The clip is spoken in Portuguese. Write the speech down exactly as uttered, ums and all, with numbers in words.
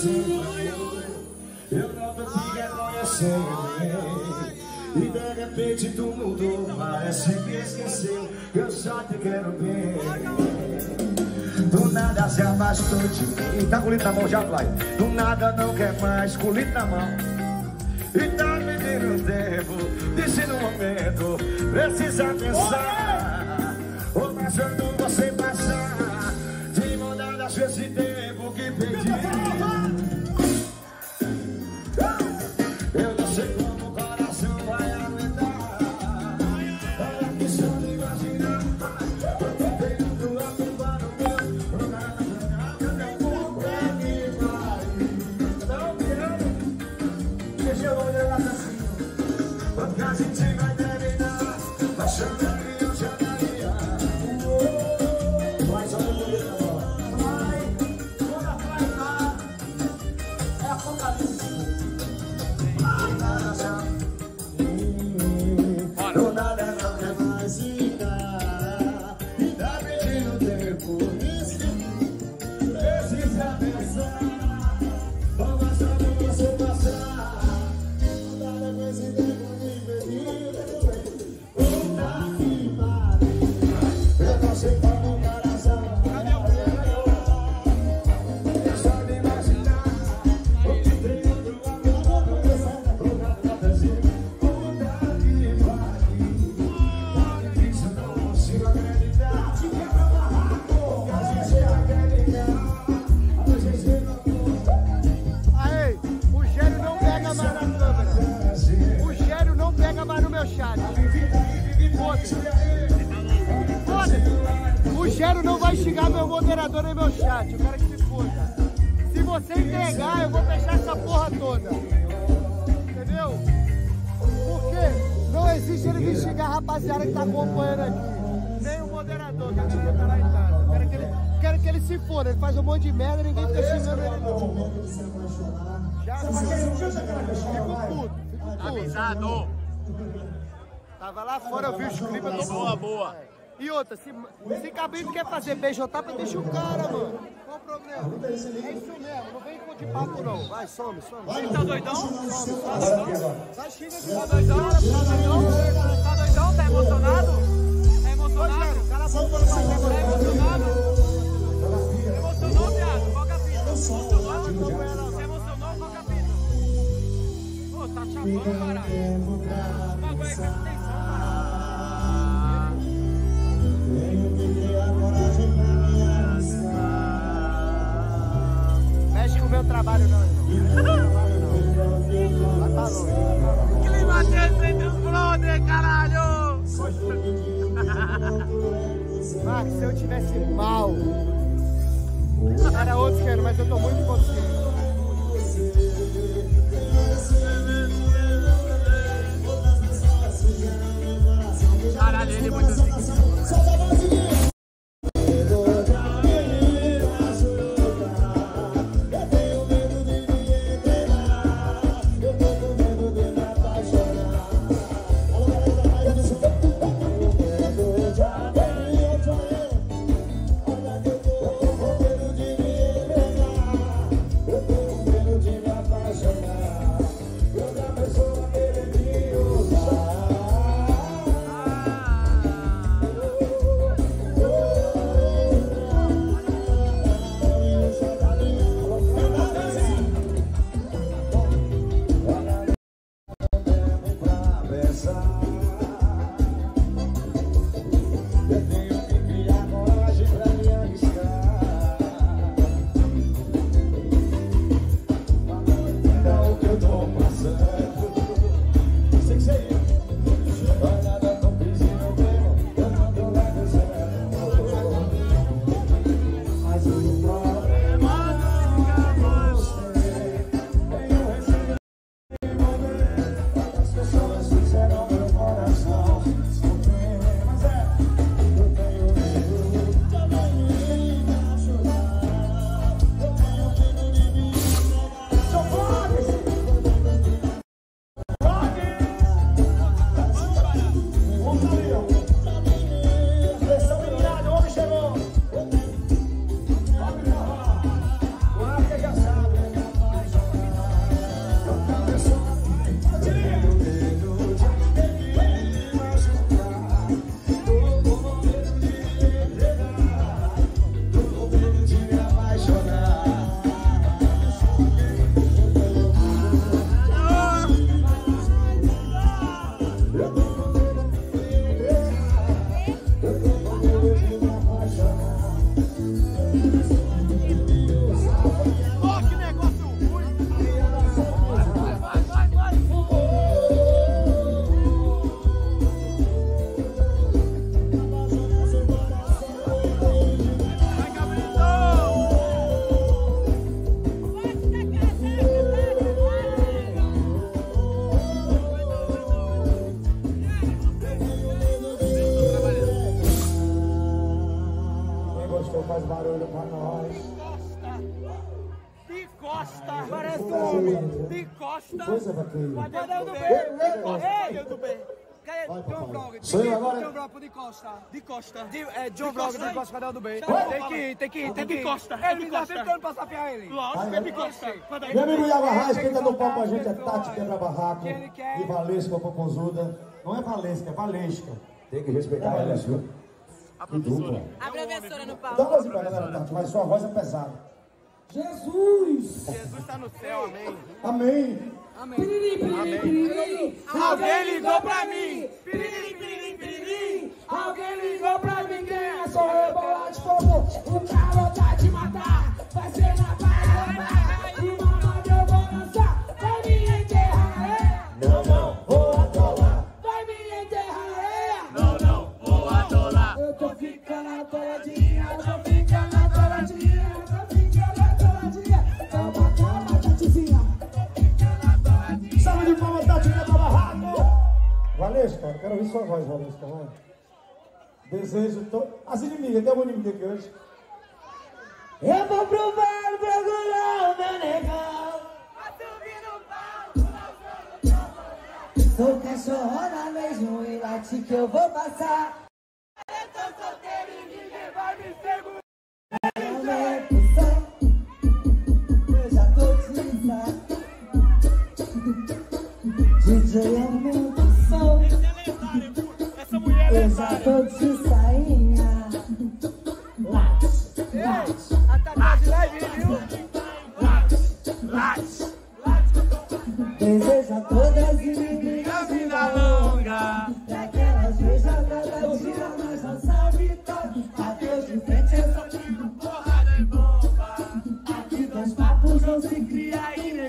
Eu não tô te reconhecendo. E de repente tu mudou, parece que esqueceu. Eu só te quero bem. Do nada se afastou de mim. Tá com o litro na mão já, vai. Do nada não quer mais, com o litro na mão. E tá pedindo tempo, disse no momento, precisa pensar. Ou deixando você passar, de mudar das vezes de tempo que perdi. Eu não sei como o coração vai aguentar. Olha que só de imaginar. Eu tentei tudo a culpa no meu. O cara tá ganhando, pra que vai? Não quero. Deixa eu olhar lá pra cima. Porque a gente vai terminar. Vai chamar que eu chamaria. Vai só no meio da bola. Vai, toda vai lá. É apocalipse. Do nada não quer mais ficar. E tá pedindo tempo. Precisa pensar. Vamos só de você passar. Do nada com esse tempo de pedir. Puta que pariu. Eu não sei como o coração vai aguentar. É só de imaginar. O que tem outro amor na cabeça. O gato na fantasia. Puta que pariu. Olha isso, não consigo acreditar. Te quer pra barraco. Que a gente acredita. A gente não. Aí, o Gênio não pega mais na câmera. O Gênio não pega mais no meu chat. Foda-se. Foda-se. O Gênio não vai xingar meu moderador nem meu chat. Eu quero que se foda. Se você entregar, eu vou fechar essa porra toda. Entendeu? Porque não existe ele vir xingar a rapaziada que tá acompanhando aqui. Nem o moderador que acabou de estar lá em casa. Eu quero que ele, quero que ele se foda. Ele faz um monte de merda e ninguém fica xingando ele não. Já fico puto, fico puto. Avisado. Tava lá fora, eu vi os clipes, eu tô Boa, boa. E outra, se, se Cabrito quer fazer beijotapa, deixa o cara, mano. Qual o problema? É isso mesmo, não vem com de papo não. Vai, some, some. Ele tá doidão? Some, some. Vai, xinga de Tá doidão? Tá doidão? Tá doidão? Tá emocionado? Tá emocionado? Cala a boca, não vai Tá emocionado? Emocionou, viado? Qual que é a fita? Emocionou? Você emocionou? Qual que é a fita? Pô, tá chapando, caralho. O bagulho é que não tem som, caralho. Mexe com o meu trabalho não, irmão. Vai pra longe. Clima tenso entre os brother, caralho! Max, se eu tivesse mal, era outro quero, mas eu tô muito consciente. Caralho, ele é muito zique. Parece um homem de costa. Coisa vaqueira. Padrão do B. De costa. Padrão do B. Cadê Vai, John papai. Vlog? Sou eu agora? John Vlog de costa. De costa. De, É, John Vlog de Costa, cadê o do B? Vai. Tem que ir, tem que ir, tem que ir. de costa, Ele é de me dá costa. tentando passar piar ele. Lógico, é de costa. Meu amigo Iago Arraes, quem tá no palco com a Tem que gente é soltar Tati as Quebra Barraco que ele quer. e Valesca Popozuda. Não é Valesca, é Valesca. Tem que respeitar É ela, Valesca. viu? Que dupla. A professora no palco. Dá uma voz pra galera, Tati, mas sua voz é pesada. Jesus! Jesus está no céu, amém. Amém. Alguém ligou pra mim. Piririm, piririm, piririm. Alguém ligou pra mim, quem é? Sou eu, bola de fogo. O cara tá te matar, vai ser na barra. E mamãe eu vou lançar, vai me enterrar, é? Não, não, vou atolar. Vai me enterrar, é? Não, não, vou atolar. Eu tô ficando atoladinha, eu tô ficando atoladinha, eu tô ficando atoladinha. Calma, calma, Tatizinha. Salve de palmas, Tati Quebra Barraco! Valesca, eu quero ouvir sua voz, Valesca, vai. Desejo todo. As inimigas, tem alguma inimiga aqui hoje? Eu vou provar pra curar o meu negão. Sou cachorrona mesmo e late que eu vou passar. Eu tô solteiro e ninguém vai me segurar. Não é opção, eu já tô te saco. D J aumenta o som, Essa mulher é eu já tô de sainha. Late, late, A Tati de live, viu? deseja todas as inimigas vida longa. Daquelas beijadas da dia, mas não sabe toque. Adeus de frente, eu só digo porrada e bomba. Aqui dois papos não se cria e